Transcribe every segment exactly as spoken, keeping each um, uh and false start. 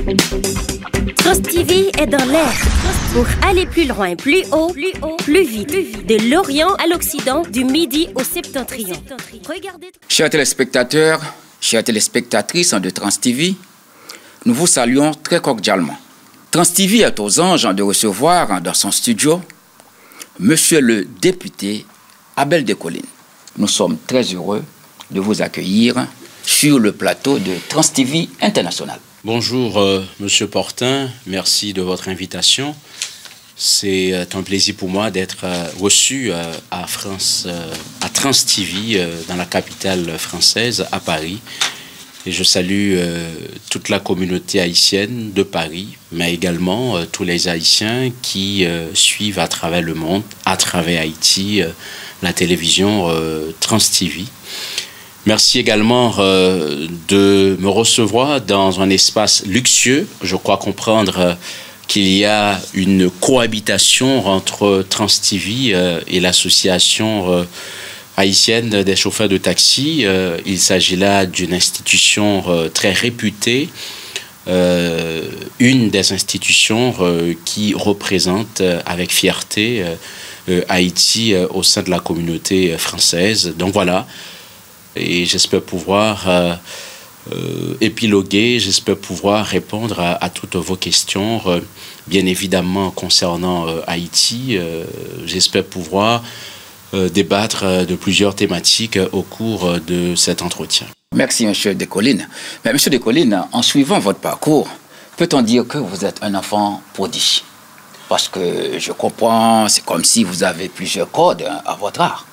Trans T V est dans l'air pour aller plus loin, plus haut, plus haut, plus vite, plus vite. De l'Orient à l'Occident, du Midi au Septentrion. Regardez. Chers téléspectateurs, chères téléspectatrices de Trans T V, nous vous saluons très cordialement. Trans T V est aux anges de recevoir dans son studio Monsieur le député Abel Descollines. Nous sommes très heureux de vous accueillir sur le plateau de Trans T V International. Bonjour euh, Monsieur Portin, merci de votre invitation. C'est euh, un plaisir pour moi d'être euh, reçu euh, à France, euh, à Trans T V, euh, dans la capitale française, à Paris. Et je salue euh, toute la communauté haïtienne de Paris, mais également euh, tous les Haïtiens qui euh, suivent à travers le monde, à travers Haïti, euh, la télévision euh, Trans T V. Merci également euh, de me recevoir dans un espace luxueux. Je crois comprendre euh, qu'il y a une cohabitation entre Trans T V euh, et l'association euh, haïtienne des chauffeurs de taxi. Euh, il s'agit là d'une institution euh, très réputée, euh, une des institutions euh, qui représente euh, avec fierté euh, euh, Haïti euh, au sein de la communauté française. Donc voilà. Et j'espère pouvoir euh, euh, épiloguer, j'espère pouvoir répondre à, à toutes vos questions, euh, bien évidemment concernant euh, Haïti. Euh, j'espère pouvoir euh, débattre de plusieurs thématiques au cours de cet entretien. Merci Monsieur Descollines. Mais Monsieur Descollines, en suivant votre parcours, peut-on dire que vous êtes un enfant prodige? Parce que je comprends, c'est comme si vous avez plusieurs cordes à votre art.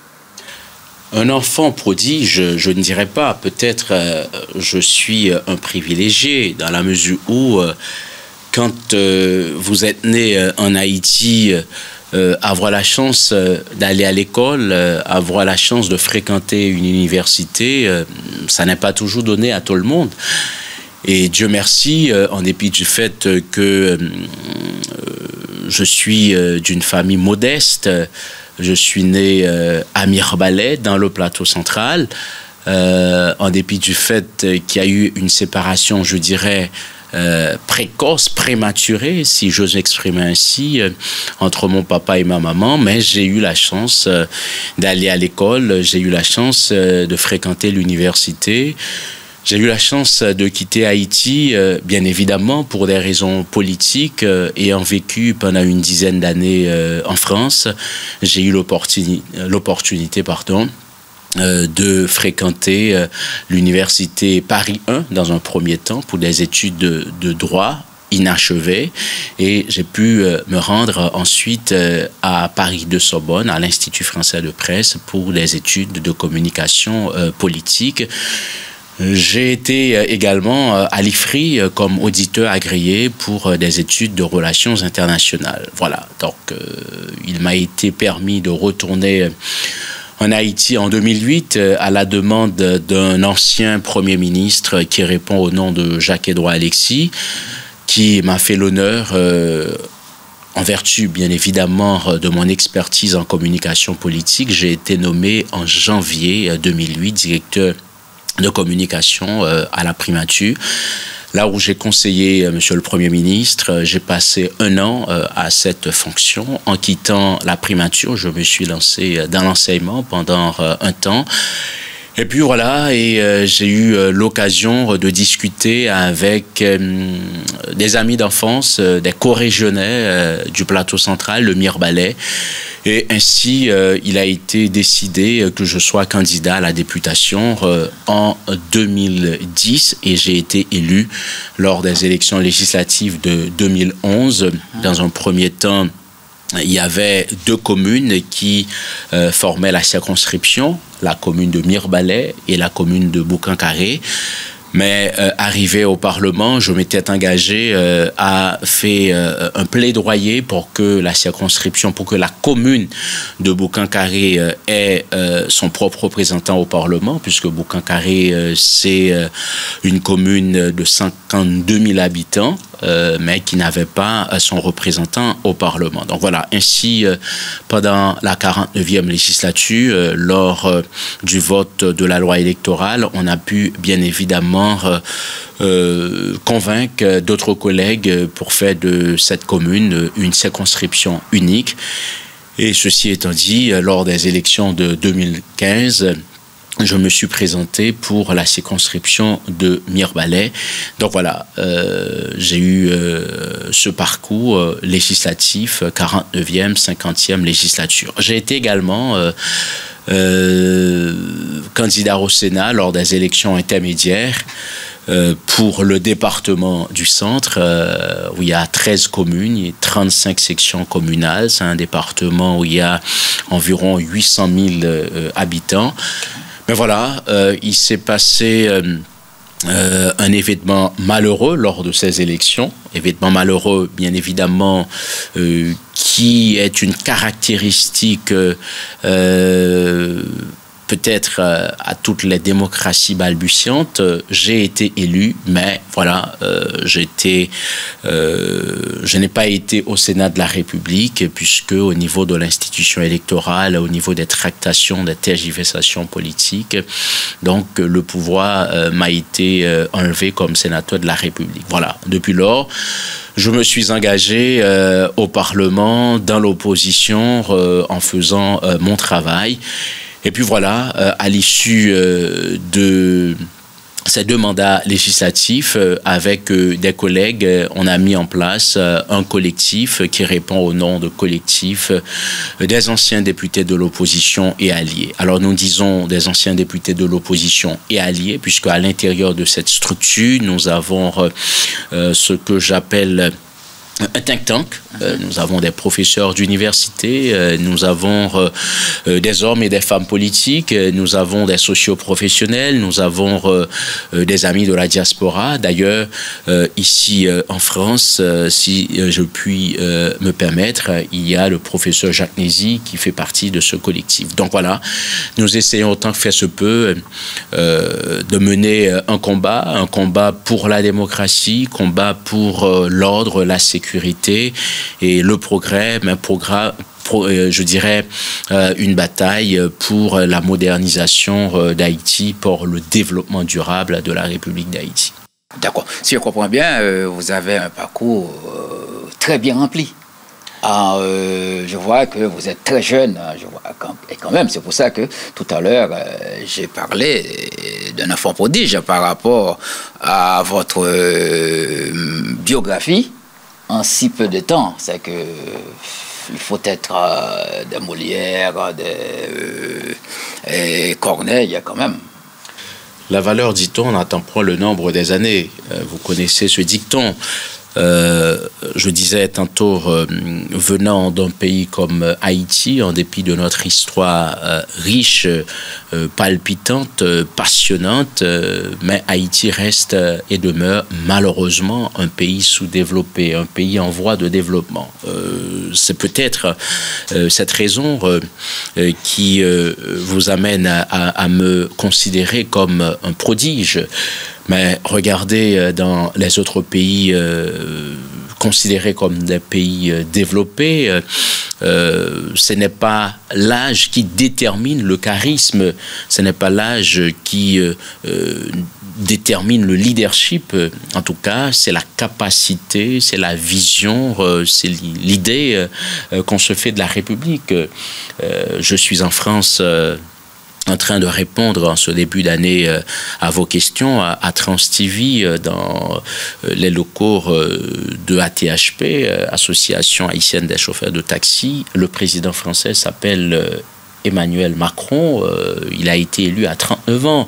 Un enfant prodige, je ne dirais pas. Peut-être euh, je suis un privilégié dans la mesure où, euh, quand euh, vous êtes né euh, en Haïti, euh, avoir la chance euh, d'aller à l'école, euh, avoir la chance de fréquenter une université, euh, ça n'est pas toujours donné à tout le monde. Et Dieu merci, euh, en dépit du fait que euh, je suis euh, d'une famille modeste. Je suis né euh, à Mirebalais, dans le plateau central, euh, en dépit du fait qu'il y a eu une séparation, je dirais, euh, précoce, prématurée, si j'ose m'exprimer ainsi, euh, entre mon papa et ma maman, mais j'ai eu la chance euh, d'aller à l'école, j'ai eu la chance euh, de fréquenter l'université. J'ai eu la chance de quitter Haïti, euh, bien évidemment, pour des raisons politiques, euh, ayant vécu pendant une dizaine d'années euh, en France. J'ai eu l'opportunité, l'opportunité, pardon, euh, de fréquenter euh, l'université Paris un dans un premier temps pour des études de, de droit inachevées. Et j'ai pu euh, me rendre ensuite euh, à Paris deux Sorbonne, à l'Institut français de presse, pour des études de communication euh, politique. J'ai été également à l'I F R I comme auditeur agréé pour des études de relations internationales. Voilà, donc euh, il m'a été permis de retourner en Haïti en deux mille huit à la demande d'un ancien Premier ministre qui répond au nom de Jacques-Edouard Alexis, qui m'a fait l'honneur, euh, en vertu bien évidemment de mon expertise en communication politique, j'ai été nommé en janvier deux mille huit directeur de communication euh, à la primature, là où j'ai conseillé euh, Monsieur le Premier ministre. Euh, j'ai passé un an euh, à cette fonction. En quittant la primature, je me suis lancé dans l'enseignement pendant euh, un temps. Et puis voilà, et euh, j'ai eu euh, l'occasion de discuter avec euh, des amis d'enfance, euh, des corégionais euh, du plateau central, le Mirebalais. Et ainsi, euh, il a été décidé que je sois candidat à la députation euh, en deux mille dix et j'ai été élu lors des élections législatives de deux mille onze. Dans un premier temps, il y avait deux communes qui euh, formaient la circonscription, la commune de Mirebalais et la commune de Boucan-Carré. Mais euh, arrivé au Parlement, je m'étais engagé euh, à faire euh, un plaidoyer pour que la circonscription, pour que la commune de Boucan-Carré euh, ait euh, son propre représentant au Parlement, puisque Boucan-Carré, euh, c'est euh, une commune de cinquante-deux mille habitants, euh, mais qui n'avait pas euh, son représentant au Parlement. Donc voilà, ainsi, euh, pendant la quarante-neuvième législature, euh, lors euh, du vote de la loi électorale, on a pu bien évidemment euh, euh, convaincre d'autres collègues pour faire de cette commune une circonscription unique. Et ceci étant dit, lors des élections de deux mille quinze, je me suis présenté pour la circonscription de Mirebalais. Donc voilà, euh, j'ai eu euh, ce parcours euh, législatif, quarante-neuvième, cinquantième législature. J'ai été également euh, euh, candidat au Sénat lors des élections intermédiaires euh, pour le département du Centre, euh, où il y a treize communes et trente-cinq sections communales. C'est un département où il y a environ huit cent mille euh, habitants. Mais voilà, euh, il s'est passé euh, euh, un événement malheureux lors de ces élections. Événement malheureux, bien évidemment, euh, qui est une caractéristique euh, peut-être euh, à toutes les démocraties balbutiantes. J'ai été élu, mais voilà, euh, j'ai été, euh, je n'ai pas été au Sénat de la République, puisque au niveau de l'institution électorale, au niveau des tractations, des tergiversations politiques, donc le pouvoir euh, m'a été euh, enlevé comme sénateur de la République. Voilà, depuis lors, je me suis engagé euh, au Parlement, dans l'opposition, euh, en faisant euh, mon travail. Et puis voilà, euh, à l'issue euh, de ces deux mandats législatifs, euh, avec euh, des collègues, euh, on a mis en place euh, un collectif qui répond au nom de collectif euh, des anciens députés de l'opposition et alliés. Alors nous disons des anciens députés de l'opposition et alliés, puisque à l'intérieur de cette structure, nous avons euh, euh, ce que j'appelle un think tank. Euh, nous avons des professeurs d'université, euh, nous avons euh, euh, des hommes et des femmes politiques, euh, nous avons des socioprofessionnels, nous avons euh, euh, des amis de la diaspora. D'ailleurs, euh, ici euh, en France, euh, si euh, je puis euh, me permettre, il y a le professeur Jacques Nézy qui fait partie de ce collectif. Donc voilà, nous essayons autant que faire se peut euh, de mener un combat, un combat pour la démocratie, combat pour euh, l'ordre, la sécurité et le progrès, mais programme, pro, je dirais euh, une bataille pour la modernisation euh, d'Haïti, pour le développement durable de la République d'Haïti. D'accord. Si je comprends bien, euh, vous avez un parcours euh, très bien rempli. Ah, euh, je vois que vous êtes très jeune, je vois, et quand même, c'est pour ça que tout à l'heure, euh, j'ai parlé d'un enfant prodige par rapport à votre euh, biographie. En si peu de temps, c'est que il faut être euh, des Molières, des euh, et Corneille quand même. La valeur, dit-on, n'attend point le nombre des années. Euh, vous connaissez ce dicton. Euh, je disais tantôt, euh, venant d'un pays comme Haïti, en dépit de notre histoire euh, riche, euh, palpitante, euh, passionnante, euh, mais Haïti reste euh, et demeure malheureusement un pays sous-développé, un pays en voie de développement. Euh, C'est peut-être euh, cette raison euh, euh, qui euh, vous amène à, à, à me considérer comme un prodige. Mais regardez dans les autres pays euh, considérés comme des pays euh, développés, euh, ce n'est pas l'âge qui détermine le charisme, ce n'est pas l'âge qui euh, euh, détermine le leadership. En tout cas, c'est la capacité, c'est la vision, euh, c'est l'idée euh, qu'on se fait de la République. Euh, je suis en France... Euh, en train de répondre en ce début d'année euh, à vos questions à, à Trans T V euh, dans euh, les locaux euh, de A T H P, euh, Association haïtienne des chauffeurs de taxi. Le président français s'appelle euh, Emmanuel Macron. Euh, il a été élu à trente-neuf ans.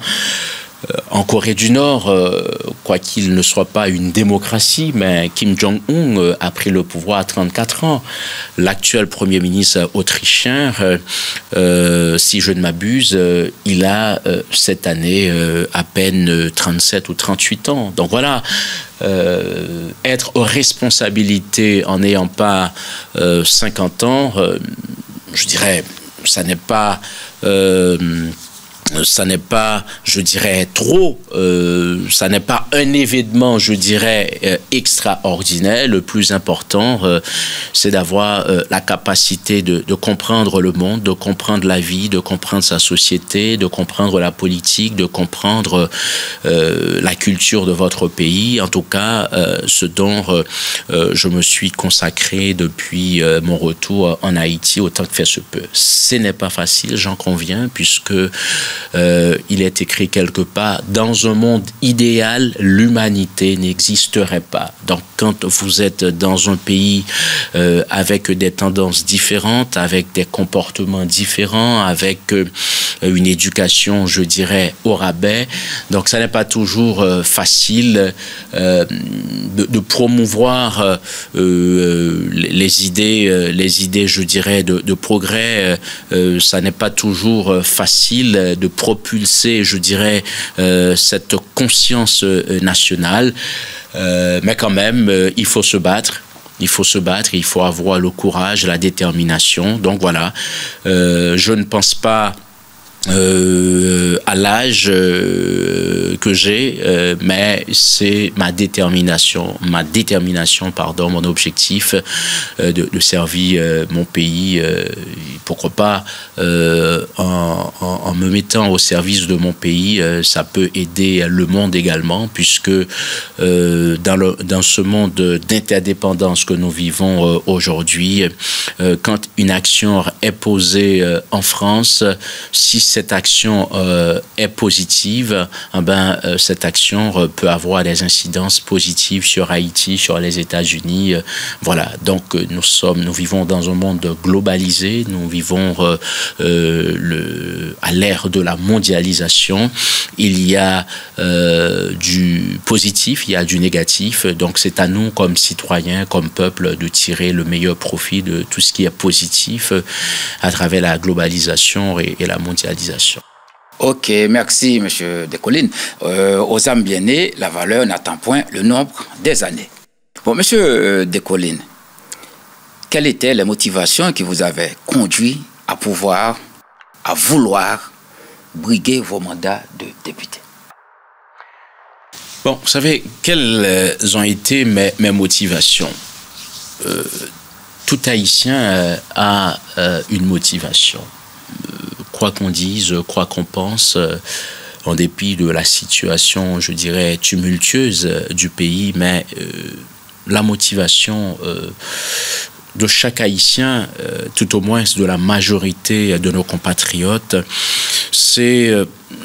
En Corée du Nord, euh, quoiqu'il ne soit pas une démocratie, mais Kim Jong-un euh, a pris le pouvoir à trente-quatre ans. L'actuel Premier ministre autrichien, euh, euh, si je ne m'abuse, euh, il a euh, cette année euh, à peine trente-sept ou trente-huit ans. Donc voilà, euh, être aux responsabilités en n'ayant pas euh, cinquante ans, euh, je dirais, ça n'est pas... Euh, ça n'est pas, je dirais, trop, euh, ça n'est pas un événement, je dirais, euh, extraordinaire. Le plus important, euh, c'est d'avoir euh, la capacité de, de comprendre le monde, de comprendre la vie, de comprendre sa société, de comprendre la politique, de comprendre euh, la culture de votre pays. En tout cas, euh, ce dont euh, je me suis consacré depuis euh, mon retour en Haïti, autant que faire se peut. Ce n'est pas facile, j'en conviens, puisque Euh, il est écrit quelque part, dans un monde idéal, l'humanité n'existerait pas. Donc, quand vous êtes dans un pays euh, avec des tendances différentes, avec des comportements différents, avec euh, une éducation, je dirais, au rabais, donc ça n'est pas toujours euh, facile euh, de, de promouvoir euh, euh, les idées, euh, les idées, je dirais, de, de progrès. Euh, ça n'est pas toujours euh, facile de propulser, je dirais, euh, cette conscience euh, nationale. Euh, mais quand même, euh, il faut se battre. Il faut se battre, il faut avoir le courage, la détermination. Donc voilà, euh, je ne pense pas Euh, à l'âge euh, que j'ai, euh, mais c'est ma détermination, ma détermination, pardon, mon objectif euh, de, de servir euh, mon pays. Euh, pourquoi pas, euh, en, en, en me mettant au service de mon pays, euh, ça peut aider le monde également, puisque euh, dans, le, dans ce monde d'interdépendance que nous vivons euh, aujourd'hui, euh, quand une action est posée euh, en France, si cette action euh, est positive, eh ben, euh, cette action euh, peut avoir des incidences positives sur Haïti, sur les États-Unis. Euh, voilà, donc euh, nous sommes, nous vivons dans un monde globalisé, nous vivons euh, euh, le, à l'ère de la mondialisation. Il y a euh, du positif, il y a du négatif, donc c'est à nous comme citoyens, comme peuple, de tirer le meilleur profit de tout ce qui est positif euh, à travers la globalisation et, et la mondialisation. Ok, merci, M. Descollines. Euh, aux âmes bien-nées, la valeur n'attend point le nombre des années. Bon, M. Descollines, quelles étaient les motivations qui vous avaient conduit à pouvoir, à vouloir briguer vos mandats de député? Bon, vous savez, quelles ont été mes, mes motivations? euh, Tout Haïtien euh, a euh, une motivation. Quoi qu'on dise, quoi qu'on pense, euh, en dépit de la situation, je dirais, tumultueuse euh, du pays, mais euh, la motivation euh, de chaque Haïtien, euh, tout au moins de la majorité de nos compatriotes, c'est euh,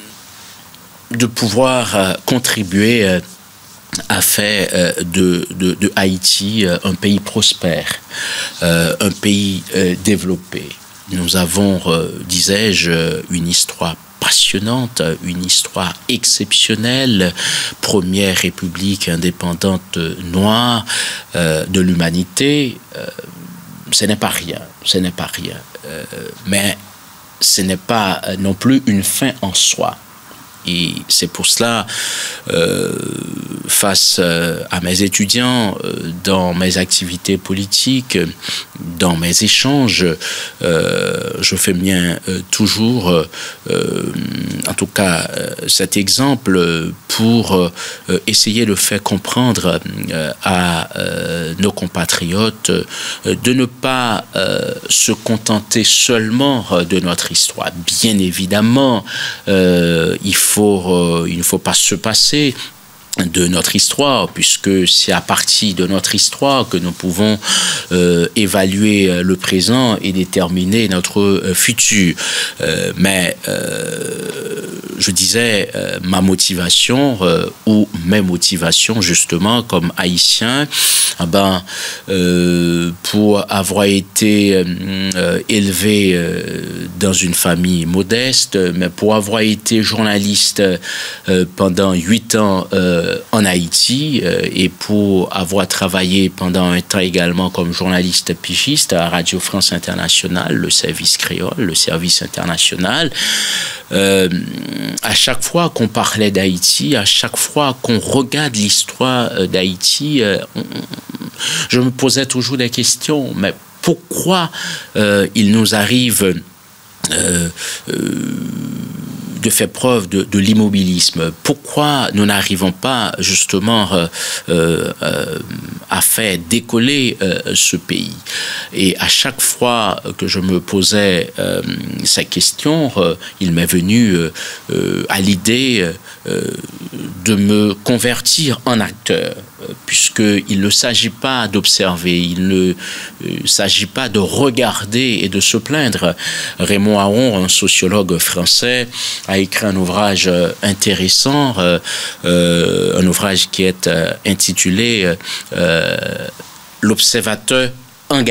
de pouvoir euh, contribuer euh, à faire euh, de, de, de Haïti euh, un pays prospère, euh, un pays euh, développé. Nous avons, euh, disais-je, une histoire passionnante, une histoire exceptionnelle, première république indépendante noire euh, de l'humanité. Euh, ce n'est pas rien, ce n'est pas rien. Euh, mais ce n'est pas non plus une fin en soi. Et c'est pour cela, euh, face euh, à mes étudiants, euh, dans mes activités politiques, dans mes échanges, euh, je fais bien euh, toujours, euh, en tout cas, euh, cet exemple pour euh, essayer de faire comprendre euh, à euh, nos compatriotes euh, de ne pas euh, se contenter seulement de notre histoire. Bien évidemment, euh, il faut Faut, euh, il ne faut pas se passer de notre histoire, puisque c'est à partir de notre histoire que nous pouvons euh, évaluer le présent et déterminer notre euh, futur. Euh, mais euh, je disais, euh, ma motivation euh, ou mes motivations, justement, comme haïtien, eh ben, euh, pour avoir été euh, élevé euh, dans une famille modeste, mais pour avoir été journaliste euh, pendant huit ans euh, en Haïti euh, et pour avoir travaillé pendant un temps également comme journaliste pigiste à Radio France Internationale, le service créole, le service international. Euh, à chaque fois qu'on parlait d'Haïti, à chaque fois qu'on regarde l'histoire d'Haïti, euh, je me posais toujours des questions. Mais pourquoi euh, il nous arrive euh, euh, de faire preuve de, de l'immobilisme? Pourquoi nous n'arrivons pas justement euh, euh, à faire décoller euh, ce pays? Et à chaque fois que je me posais euh, cette question, euh, il m'est venu euh, euh, à l'idée euh, de me convertir en acteur, puisqu'il ne s'agit pas d'observer, il ne euh, s'agit pas de regarder et de se plaindre. Raymond Aron, un sociologue français, a écrit un ouvrage intéressant, euh, euh, un ouvrage qui est euh, intitulé euh, « L'observateur engagé ».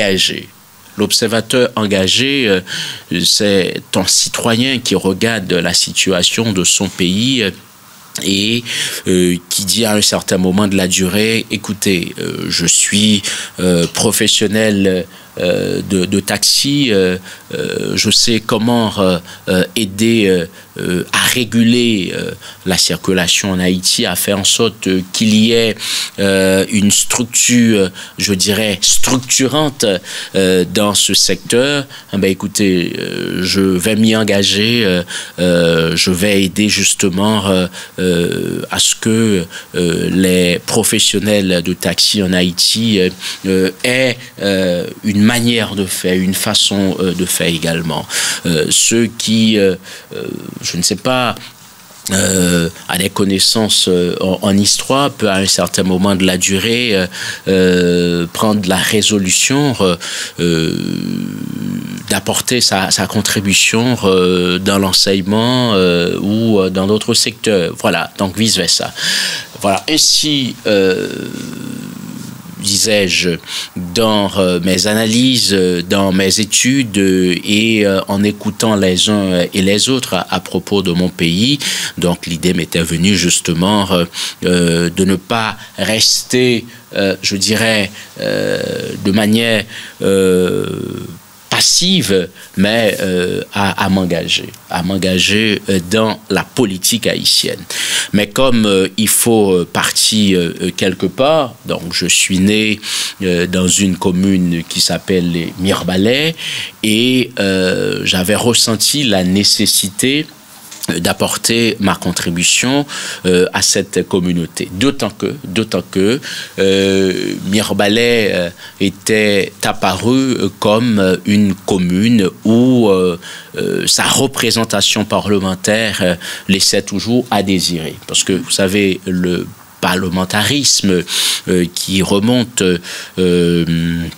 L'observateur engagé, euh, c'est un citoyen qui regarde la situation de son pays euh, et euh, qui dit à un certain moment de la durée, écoutez, euh, je suis euh, professionnel euh, de, de taxi, euh, euh, je sais comment euh, euh, aider euh, euh, à réguler euh, la circulation en Haïti, à faire en sorte euh, qu'il y ait euh, une structure, je dirais, structurante euh, dans ce secteur. Eh bien, écoutez, euh, je vais m'y engager, euh, euh, je vais aider justement euh, euh, à ce que euh, les professionnels de taxi en Haïti euh, euh, aient euh, une manière de faire, une façon euh, de faire également. Euh, ceux qui, euh, euh, je ne sais pas, Euh, à des connaissances euh, en, en histoire, peut à un certain moment de la durée euh, euh, prendre la résolution euh, euh, d'apporter sa, sa contribution euh, dans l'enseignement euh, ou euh, dans d'autres secteurs. Voilà, donc vice-versa. Voilà, ainsi... Euh, disais-je, dans euh, mes analyses, euh, dans mes études euh, et euh, en écoutant les uns et les autres à, à propos de mon pays. Donc l'idée m'était venue justement euh, euh, de ne pas rester, euh, je dirais, euh, de manière euh, passive, mais euh, à, à m'engager, à m'engager dans la politique haïtienne. Mais comme euh, il faut partir euh, quelque part, donc je suis né euh, dans une commune qui s'appelle les Mirebalais et euh, j'avais ressenti la nécessité d'apporter ma contribution euh, à cette communauté. D'autant que, d'autant que euh, Mirebalais euh, était apparu comme une commune où euh, euh, sa représentation parlementaire euh, laissait toujours à désirer. Parce que, vous savez, le parlementarisme euh, qui remonte... Euh,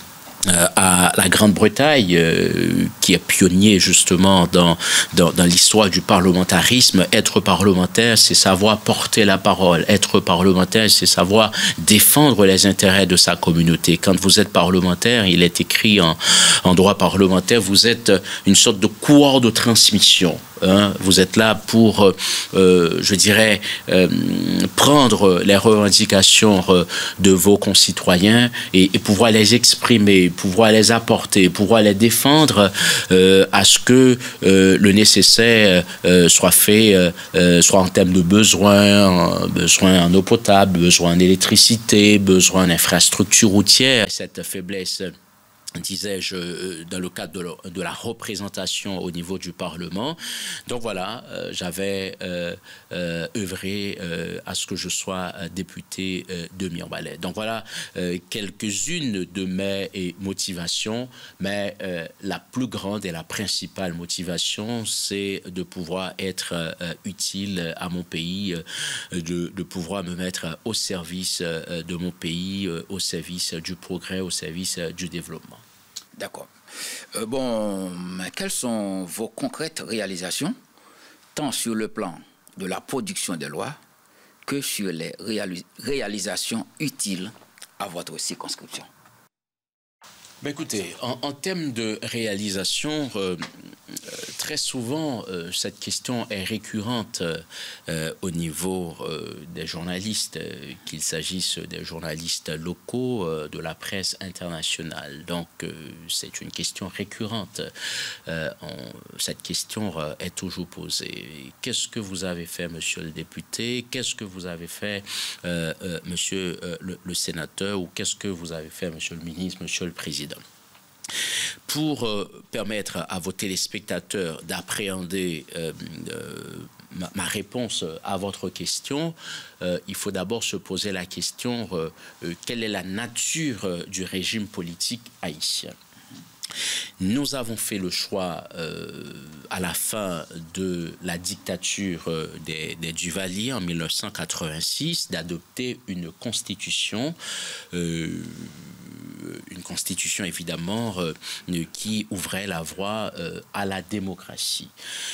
à la Grande-Bretagne, euh, qui est pionnier justement dans, dans, dans l'histoire du parlementarisme. Être parlementaire, c'est savoir porter la parole. Être parlementaire, c'est savoir défendre les intérêts de sa communauté. Quand vous êtes parlementaire, il est écrit en, en droit parlementaire, vous êtes une sorte de courroie de transmission. Hein, vous êtes là pour, euh, je dirais, euh, prendre les revendications euh, de vos concitoyens et, et pouvoir les exprimer, pouvoir les apporter, pouvoir les défendre euh, à ce que euh, le nécessaire euh, soit fait, euh, soit en termes de besoins, besoin en eau potable, besoin en électricité, besoin en infrastructures routières. Cette faiblesse, disais-je, dans le cadre de la, de la représentation au niveau du Parlement. Donc voilà, euh, j'avais euh, euh, œuvré euh, à ce que je sois député euh, de Mirebalais. Donc voilà euh, quelques-unes de mes et, motivations, mais euh, la plus grande et la principale motivation, c'est de pouvoir être euh, utile à mon pays, euh, de, de pouvoir me mettre au service euh, de mon pays, euh, au service du progrès, au service euh, du développement. D'accord. Euh, bon, mais quelles sont vos concrètes réalisations, tant sur le plan de la production des lois que sur les réalis- réalisations utiles à votre circonscription? Ben écoutez, en, en termes de réalisation, euh, euh, très souvent, euh, cette question est récurrente euh, au niveau euh, des journalistes, euh, qu'il s'agisse des journalistes locaux, euh, de la presse internationale. Donc, euh, c'est une question récurrente. Euh, on, cette question euh, est toujours posée. Qu'est-ce que vous avez fait, monsieur le député? Qu'est-ce que vous avez fait, euh, euh, monsieur euh, le, le sénateur? Ou qu'est-ce que vous avez fait, monsieur le ministre, monsieur le président? Pour euh, permettre à vos téléspectateurs d'appréhender euh, euh, ma, ma réponse à votre question, euh, il faut d'abord se poser la question, euh, euh, quelle est la nature euh, du régime politique haïtien? Nous avons fait le choix, euh, à la fin de la dictature euh, des, des Duvalier en mille neuf cent quatre-vingt-six, d'adopter une constitution, euh, une constitution évidemment euh, qui ouvrait la voie euh, à la démocratie.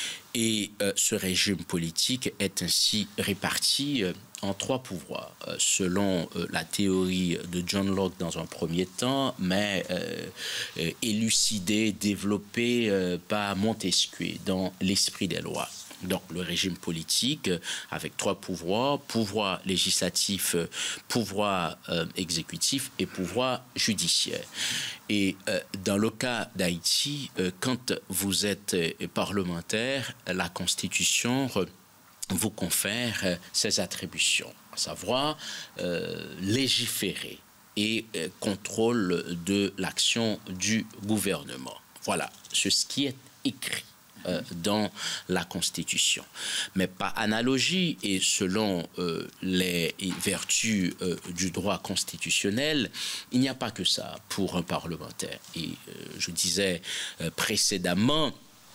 Et euh, ce régime politique est ainsi réparti euh, en trois pouvoirs, euh, selon euh, la théorie de John Locke dans un premier temps, mais euh, euh, élucidée, développée euh, par Montesquieu dans l'esprit des lois. Donc, le régime politique euh, avec trois pouvoirs, pouvoir législatif, euh, pouvoir euh, exécutif et pouvoir judiciaire. Et euh, dans le cas d'Haïti, euh, quand vous êtes euh, parlementaire, la Constitution euh, vous confère euh, ses attributions, à savoir euh, légiférer et euh, contrôle de l'action du gouvernement. Voilà, c'est ce qui est écrit Euh, dans la Constitution. Mais par analogie et selon euh, les vertus euh, du droit constitutionnel, il n'y a pas que ça pour un parlementaire. Et euh, je disais euh, précédemment,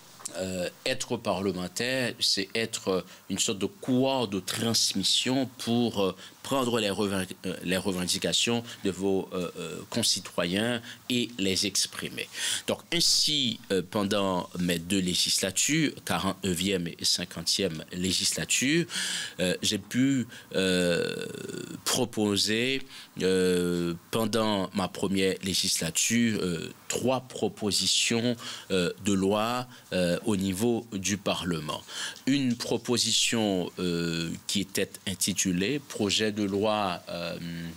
Euh, être parlementaire, c'est être une sorte de couloir de transmission pour euh, prendre les, revendic euh, les revendications de vos euh, euh, concitoyens et les exprimer. Donc ainsi, euh, pendant mes deux législatures, quarante-neuvième et cinquantième législature, euh, j'ai pu euh, proposer euh, pendant ma première législature euh, trois propositions euh, de loi euh, au niveau du Parlement. Une proposition euh, qui était intitulée « Projet de loi euh,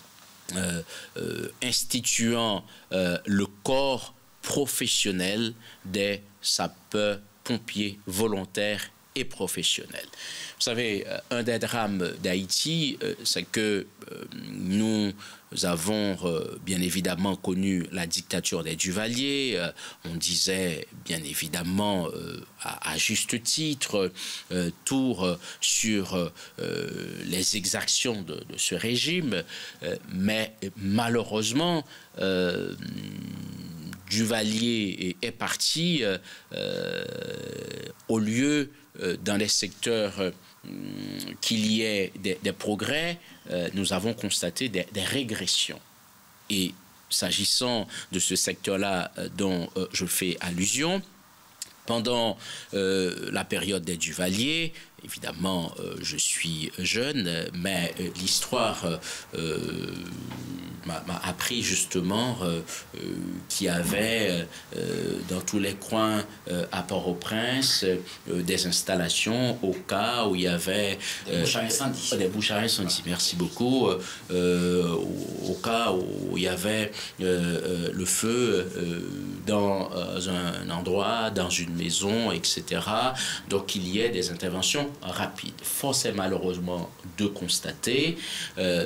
euh, euh, instituant euh, le corps professionnel des sapeurs-pompiers volontaires et professionnels ». Vous savez, un des drames d'Haïti, euh, c'est que euh, nous avons euh, bien évidemment connu la dictature des Duvalier. Euh, on disait bien évidemment euh, à, à juste titre euh, tout euh, sur euh, les exactions de, de ce régime, euh, mais malheureusement euh, Duvalier est, est parti euh, euh, au lieu euh, dans les secteurs euh, qu'il y ait des, des progrès, euh, nous avons constaté des, des régressions. Et s'agissant de ce secteur-là euh, dont euh, je fais allusion, pendant euh, la période des Duvalier, évidemment, euh, je suis jeune, mais euh, l'histoire euh, m'a appris justement euh, euh, qu'il y avait euh, dans tous les coins euh, à Port-au-Prince euh, des installations au cas où il y avait des bouches à incendie. Des bouches à incendie, merci beaucoup. Euh, au, au cas où il y avait euh, le feu euh, dans euh, un endroit, dans une maison, et cetera. Donc il y ait des interventions rapides. Force est malheureusement de constater euh,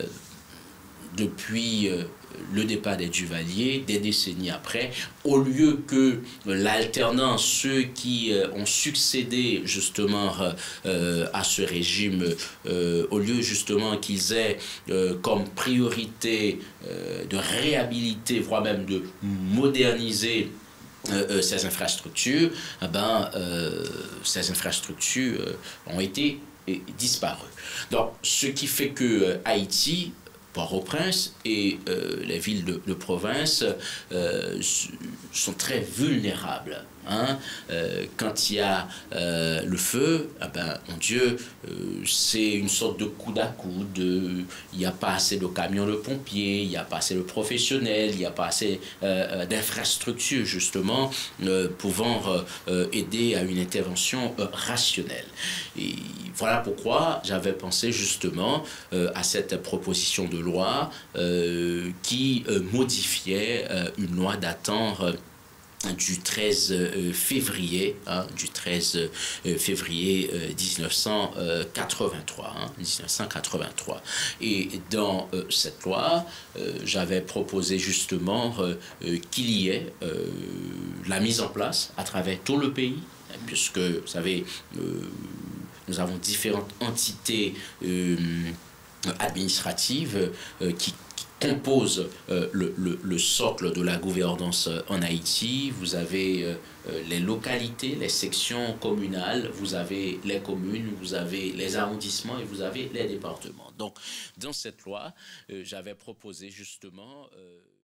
depuis euh, le départ des Duvalier, des décennies après, au lieu que l'alternance, ceux qui euh, ont succédé justement euh, à ce régime, euh, au lieu justement qu'ils aient euh, comme priorité euh, de réhabiliter, voire même de moderniser Euh, euh, ces infrastructures, eh ben, euh, ces infrastructures euh, ont été euh, disparues. Donc, ce qui fait que euh, Haïti, Port-au-Prince et euh, les villes de, de province euh, sont très vulnérables. Hein? Euh, quand il y a euh, le feu, eh ben, mon Dieu, euh, c'est une sorte de coude à coude. Il n'y a pas assez de camions de pompiers, il n'y a pas assez de professionnels, il n'y a pas assez euh, d'infrastructures, justement, euh, pouvant euh, aider à une intervention euh, rationnelle. Et voilà pourquoi j'avais pensé justement euh, à cette proposition de loi euh, qui euh, modifiait euh, une loi datant euh, du treize février, hein, du treize février euh, mille neuf cent quatre-vingt-trois, hein, mille neuf cent quatre-vingt-trois. Et dans euh, cette loi, euh, j'avais proposé justement euh, euh, qu'il y ait euh, la mise en place à travers tout le pays, puisque, vous savez, euh, nous avons différentes entités euh, administratives euh, qui compose euh, le, le, le socle de la gouvernance en Haïti. Vous avez euh, les localités, les sections communales, vous avez les communes, vous avez les arrondissements et vous avez les départements. Donc, dans cette loi, euh, j'avais proposé justement... Euh